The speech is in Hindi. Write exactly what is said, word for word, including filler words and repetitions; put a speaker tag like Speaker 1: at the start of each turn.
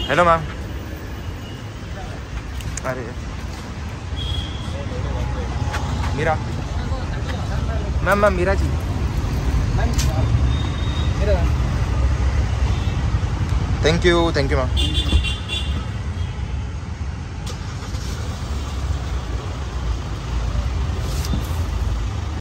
Speaker 1: Hello ma'am. अरे Meera ma'am, ma'am Meera ji. Thank you, thank you ma'am.